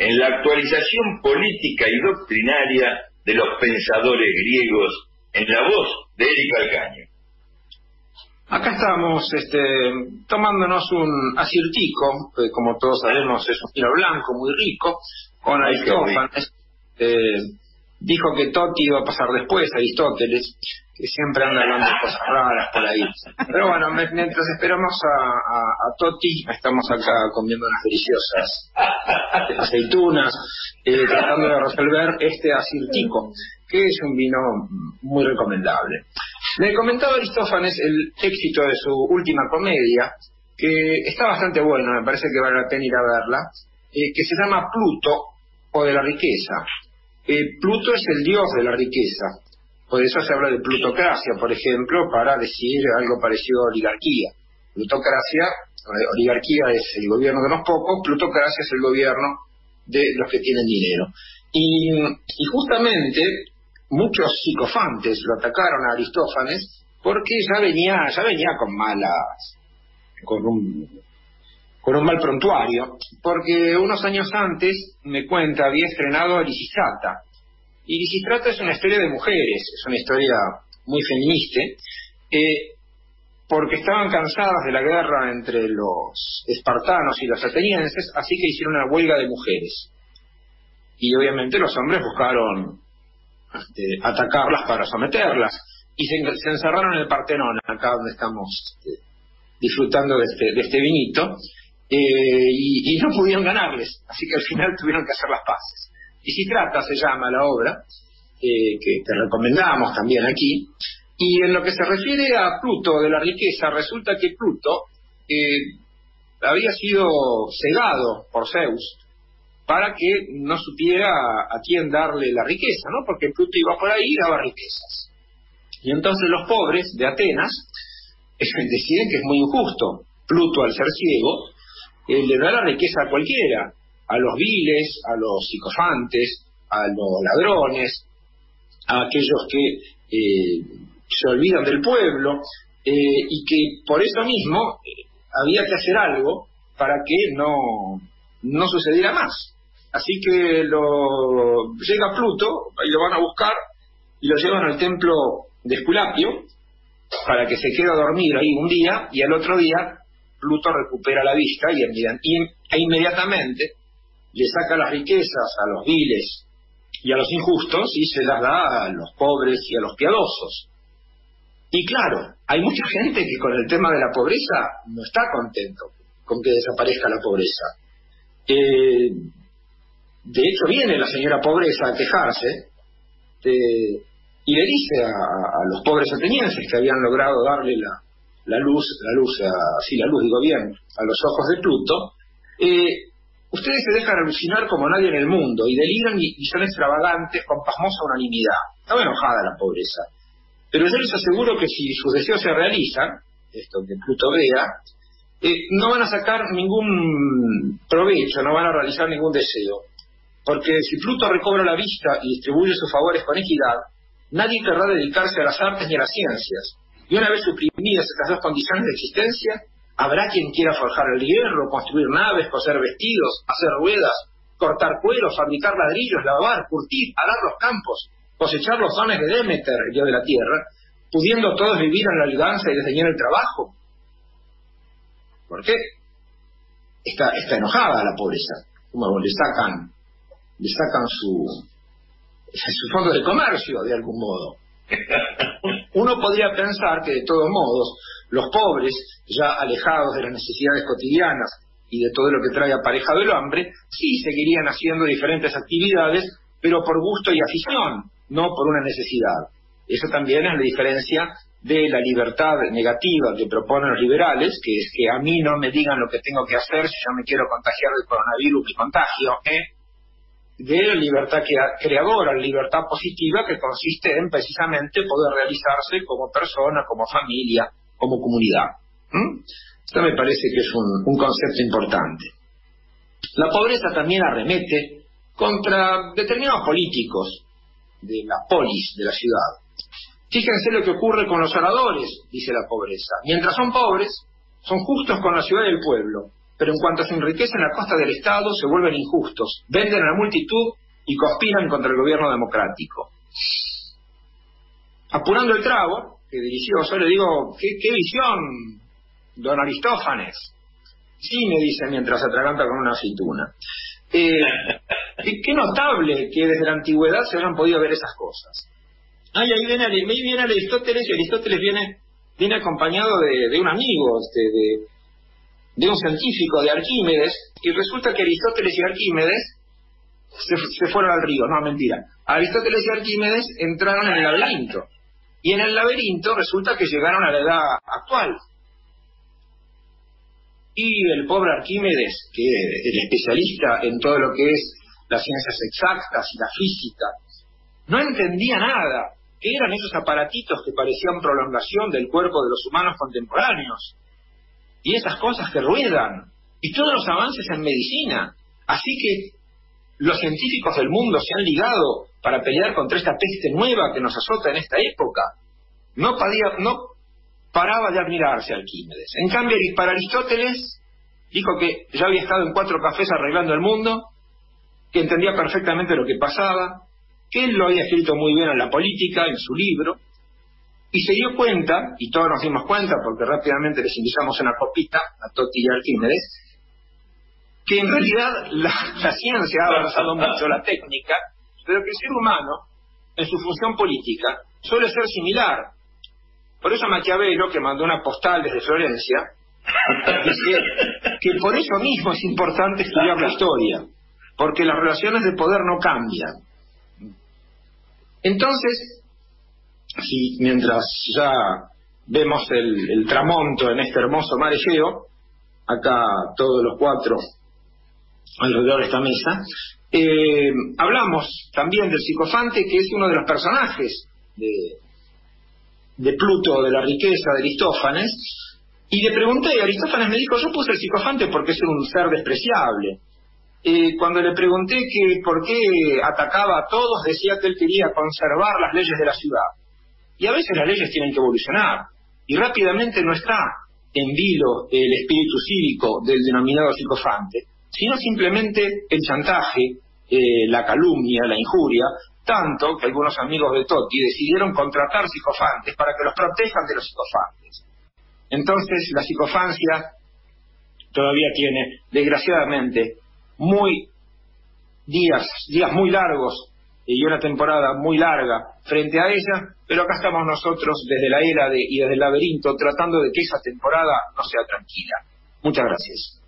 en la actualización política y doctrinaria de los pensadores griegos, en la voz de Eric Alcaño. Acá estamos tomándonos un asirtico, que como todos sabemos es un vino blanco muy rico, con Aristófanes. Dijo que Totti iba a pasar después, Aristóteles, que siempre anda hablando de cosas raras por ahí. Pero bueno, mientras esperamos a Totti, estamos acá comiendo unas deliciosas aceitunas, tratando de resolver este asirtico, que es un vino muy recomendable. Le comentaba Aristófanes el éxito de su última comedia, que está bastante bueno, me parece que vale la pena ir a verla, que se llama Pluto, o de la riqueza. Pluto es el dios de la riqueza, por eso se habla de plutocracia, por ejemplo, para decir algo parecido a oligarquía. Plutocracia, oligarquía es el gobierno de los pocos, plutocracia es el gobierno de los que tienen dinero. Y justamente muchos psicofantes lo atacaron a Aristófanes porque ya venía con un mal prontuario, porque unos años antes, me cuenta, había estrenado Lisístrata. Y Lisístrata es una historia de mujeres, es una historia muy feminista, porque estaban cansadas de la guerra entre los espartanos y los atenienses, así que hicieron una huelga de mujeres. Y obviamente los hombres buscaron atacarlas para someterlas, y se encerraron en el Partenón, acá donde estamos disfrutando de este vinito, y no pudieron ganarles, así que al final tuvieron que hacer las paces. Lisístrata se llama la obra, que te recomendamos también aquí. Y en lo que se refiere a Pluto de la riqueza, resulta que Pluto había sido cegado por Zeus para que no supiera a quién darle la riqueza, ¿no? Porque Pluto iba por ahí y daba riquezas. Y entonces los pobres de Atenas deciden que es muy injusto. Pluto, al ser ciego, le da la riqueza a cualquiera, a los viles, a los psicofantes, a los ladrones, a aquellos que se olvidan del pueblo, y que por eso mismo había que hacer algo para que no sucediera más. Así que llega Pluto, y lo van a buscar, y lo llevan al templo de Esculapio, para que se quede a dormir ahí un día, y al otro día Pluto recupera la vista e inmediatamente le saca las riquezas a los viles y a los injustos y se las da a los pobres y a los piadosos. Y claro, hay mucha gente que con el tema de la pobreza no está contento con que desaparezca la pobreza. De hecho, viene la señora pobreza a quejarse y le dice a los pobres atenienses que habían logrado darle la luz del gobierno a los ojos de Pluto, ustedes se dejan alucinar como nadie en el mundo y deliran y son extravagantes con pasmosa unanimidad. Estaba enojada la pobreza, pero yo les aseguro que si sus deseos se realizan, esto que Pluto vea, no van a sacar ningún provecho, no van a realizar ningún deseo, porque si Pluto recobra la vista y distribuye sus favores con equidad, nadie querrá dedicarse a las artes ni a las ciencias. Y una vez suprimidas estas dos condiciones de existencia, habrá quien quiera forjar el hierro, construir naves, coser vestidos, hacer ruedas, cortar cuero, fabricar ladrillos, lavar, curtir, arar los campos, cosechar los dones de Demeter, el dios de la tierra, pudiendo todos vivir en la holganza y desdeñar el trabajo. ¿Por qué? Está enojada la pobreza. Como le sacan su fondo de comercio, de algún modo. Uno podría pensar que de todos modos los pobres, ya alejados de las necesidades cotidianas y de todo lo que trae aparejado el hambre, sí seguirían haciendo diferentes actividades, pero por gusto y afición, no por una necesidad. Eso también es la diferencia de la libertad negativa que proponen los liberales, que es que a mí no me digan lo que tengo que hacer, si yo me quiero contagiar del coronavirus, me contagio, de la libertad creadora, la libertad positiva, que consiste en precisamente poder realizarse como persona, como familia, como comunidad. Esto me parece que es un concepto importante. La pobreza también arremete contra determinados políticos de la polis, de la ciudad. Fíjense lo que ocurre con los oradores, dice la pobreza. Mientras son pobres, son justos con la ciudad y el pueblo, pero en cuanto se enriquecen a costa del Estado se vuelven injustos, venden a la multitud y conspiran contra el gobierno democrático. Apurando el trago, que dirigió, yo le digo, ¿qué visión, don Aristófanes? Sí, me dice mientras se atraganta con una aceituna. Qué notable que desde la antigüedad se hayan podido ver esas cosas. Ahí viene Aristóteles, y Aristóteles viene acompañado de un amigo, de un científico, de Arquímedes, y resulta que Aristóteles y Arquímedes se fueron al río. No, mentira. Aristóteles y Arquímedes entraron en el laberinto, y en el laberinto resulta que llegaron a la edad actual. Y el pobre Arquímedes, que es el especialista en todo lo que es las ciencias exactas y la física, no entendía nada. ¿Qué eran esos aparatitos que parecían prolongación del cuerpo de los humanos contemporáneos? Y esas cosas que ruedan, y todos los avances en medicina. Así que los científicos del mundo se han ligado para pelear contra esta peste nueva que nos azota en esta época. No paraba de admirarse a Arquímedes. En cambio, para Aristóteles, dijo que ya había estado en 4 cafés arreglando el mundo, que entendía perfectamente lo que pasaba, que él lo había escrito muy bien en la política, en su libro, y se dio cuenta, y todos nos dimos cuenta porque rápidamente les invitamos una copita a Totti y a Arquímedes, que en realidad la ciencia ha avanzado mucho, la técnica, pero que el ser humano, en su función política, suele ser similar. Por eso Maquiavelo, que mandó una postal desde Florencia, dice que por eso mismo es importante estudiar la historia, porque las relaciones de poder no cambian. Entonces, si mientras ya vemos el tramonto en este hermoso mar Egeo, acá todos los 4 alrededor de esta mesa, hablamos también del Psicofante, que es uno de los personajes de Pluto, de la riqueza, de Aristófanes, y le pregunté, Aristófanes me dijo, yo puse el Psicofante porque es un ser despreciable. Cuando le pregunté que por qué atacaba a todos, decía que él quería conservar las leyes de la ciudad. Y a veces las leyes tienen que evolucionar, y rápidamente no está en vilo el espíritu cívico del denominado Psicofante, sino simplemente el chantaje, la calumnia, la injuria, tanto que algunos amigos de Totti decidieron contratar psicofantes para que los protejan de los psicofantes. Entonces la psicofancia todavía tiene, desgraciadamente, días muy largos y una temporada muy larga frente a ella, pero acá estamos nosotros desde la era y desde el laberinto tratando de que esa temporada no sea tranquila. Muchas gracias.